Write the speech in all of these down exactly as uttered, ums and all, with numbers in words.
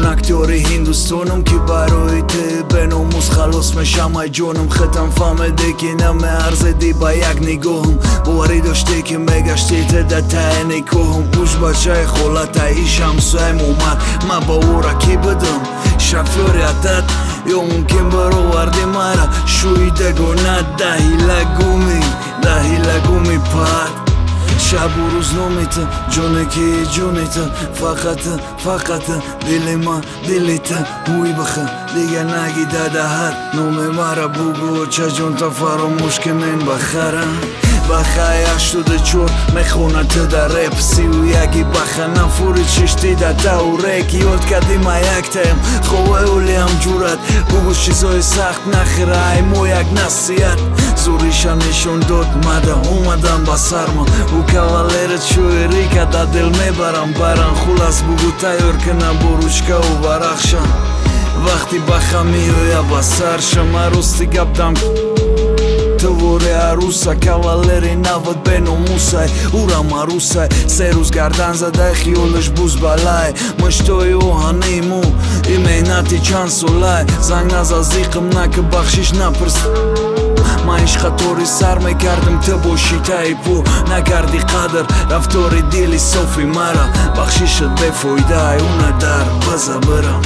من اکتوری هندوستانم که برای به ناموس خلاص میشم ای جانم ختم فهمیده که نمیارزدی با یک نگاهم باوری داشتی که میگشتی در ته نگاهم اوش بچه خالت ای شمسویم اومد من باورا کی بدم شفریتت یا ممکن برآوردی مرا شویدگانه دهی لگومی دهی لگومی پد شب و روز نامیت جانه که جانیت فقط فقط دل ما دلیت موی بخه دیگه نگی دهد نام مرا بگو چه جان تا فراموش که من بخرم بخه هشتاد چور میخونت در رپ سی و یکی بخه نفوری چشتی در دورک یاد کردی ما یک تایم خواه اولی هم جورت بگو چیزای سخت نخیره ای مو یک نصیحت زوریشا نشون داد مده اومدم با سرما او کاولرت شویری که در دل میبرم برن خلاص بگو تیار کنم بروشکا و برخشم وقتی بخم میویا با سرشم راستی گبدم توری عروسا کاولری نود به ناموسای اورم عروسای سه روز گردن زده خیالش بوز بلای مشتای او هنیمو ای مهنتی چند سولای زنگ نزا زیقم نکه بخشش نپرس من عشق طوری سر میکردم تو باشی تایپو نکردی قدر رفتاری دیلی صافی مرا بخشیشت بفایده اونه در بزا برم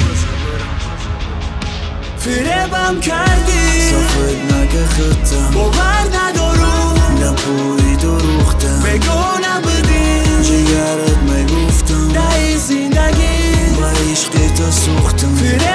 فریبم کردی صفت نگه خودم باور ندارم نپوی دروختم بگو نبودی جگرت میگفتم دهی زندگی با عشقی تا سوختم